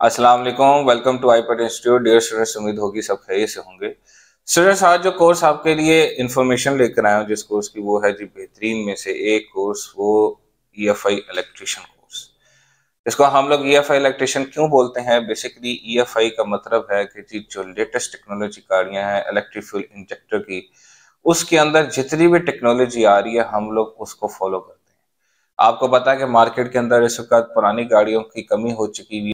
अस्सलाम वालेकुम, welcome to iPad institute. Dear students, उम्मीद होगी सब खैरियत से होंगे। स्टूडेंट्स, आज जो कोर्स आपके लिए इंफॉर्मेशन लेकर आया हूँ जिस कोर्स की, वो है जी बेहतरीन में से एक कोर्स, वो ईएफआई इलेक्ट्रिशियन कोर्स। इसको हम लोग ईएफआई इलेक्ट्रिशियन क्यों बोलते हैं? बेसिकली ईएफआई का मतलब है कि जी जो लेटेस्ट टेक्नोलॉजी गाड़ियाँ हैं इलेक्ट्रिक फ्यूल इंजेक्टर की, उसके अंदर जितनी भी टेक्नोलॉजी आ रही है हम लोग उसको फॉलो करते हैं। आपको पता है कि मार्केट के अंदर इस वक्त पुरानी गाड़ियों की कमी हो चुकी हुई